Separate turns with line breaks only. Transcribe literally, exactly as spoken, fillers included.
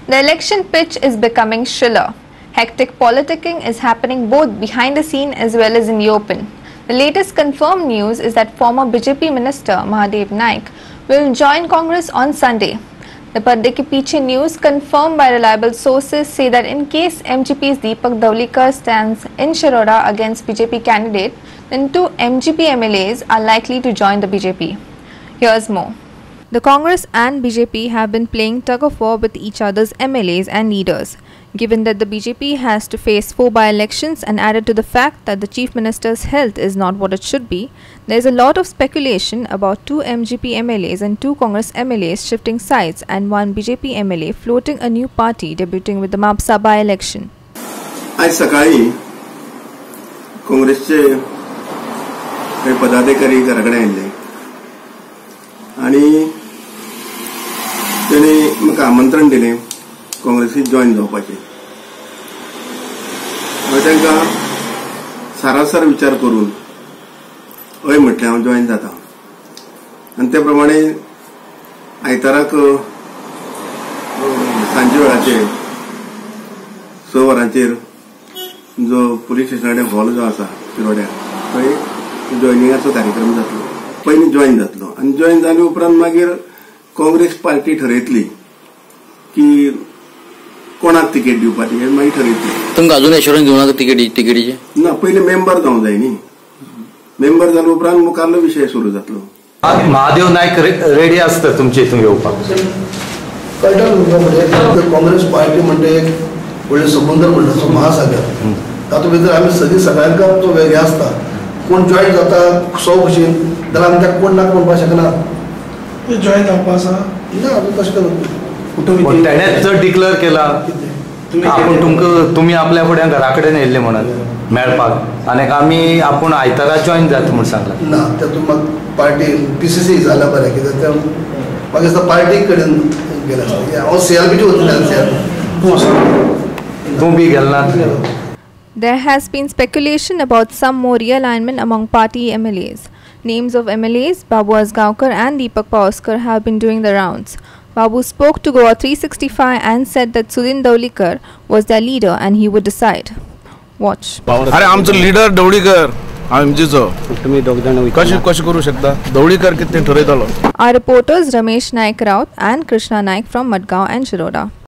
The election pitch is becoming shriller. Hectic politicking is happening both behind the scene as well as in the open. The latest confirmed news is that former B J P Minister Mahadev Naik will join Congress on Sunday. The Padde ke Piche news confirmed by reliable sources say that in case M G P's Deepak Davlikar stands in Shiroda against B J P candidate, then two M G P M L As are likely to join the B J P. Here's more. The Congress and B J P have been playing tug-of-war with each other's M L As and leaders. Given that the B J P has to face four by-elections and added to the fact that the Chief Minister's health is not what it should be, there is a lot of speculation about two M G P M L As and two Congress M L As shifting sides and one B J P M L A floating a new party debuting with the Mapsa by-election.
आज सकाळी काँग्रेसचे काही पदाधिकारी घराकडे आले आणि त्यांनी म्हाका आमंत्रण दिले काँग्रेसीत जॉइन जावपाचे. हांवें तांकां सारासर विचार करून हय म्हटलें हांव जॉइन जाता आनी ते प्रमाणे आयताराक सांजे वेळाचेर स वरांचेर जो पुलीस स्टेशनाचें हॉल जो आसा शिरोड्या थंय जॉयनिंगाचो कार्यक्रम जातलो. पयलीं जॉइन जातलो आनी जॉइन जाले उपरांत मागीर काँग्रेस पार्टी ठरयतली की कोणाक तिकेट दिवपाची हें मागीर ठरयतली.
तुमकां अजून एश्योरन्स दिवना तिकेटी तिकेटीचे
ना, पयलीं मेंबर जावंक जाय न्ही. मेंबर जाले उपरांत मुखारलो विशय सुरू जातलो.
महादेव नायक रेडी आसता तुमचे हितून येवपाक.
कळटा म्हणजे काँग्रेस पार्टी म्हणजे एक व्हडले समुद्र म्हणटा महासागर, तातूंत भितर आमी सगळीं सगळ्यांका तो वेगळे आसता. कोण जॉइन जाता सौ भशेन जाल्यार आमी ताका कोण ना म्हणपाक शकना. जॉइन जावपा आसा ना आमी तशें करूं
तेणेच जर डिक्लेअर केला आपण तुमकां तुमी आपल्या फुड्यान घरा कडेन येयल्ले म्हणून मेळपाक आनी आमी आपूण आयतारा जॉइन जाता म्हूण सांगला
ना. तातूंत म्हाका पार्टी पीसीसी जाल्या बरें कित्याक ते म्हाका दिसता पार्टी कडेन गेला. हांव सीआरपीची वचून
तूं बी गेलना.
There has been speculation about some more realignment among party M L As. Names of M L As, Babu Asgaonkar and Deepak Paoskar, have been doing the rounds. Babu spoke to Goa three sixty-five and said that Sudin Davlikar was their leader and he would decide. Watch.
अरे आमचो leader दवळीकर आमचो तुम्ही दोग जाण कशें कशें करू शकता. दवळीकर कितें ठरयतालो.
Our reporters Ramesh Naik Raut and Krishna Naik from Madgaon and Shiroda.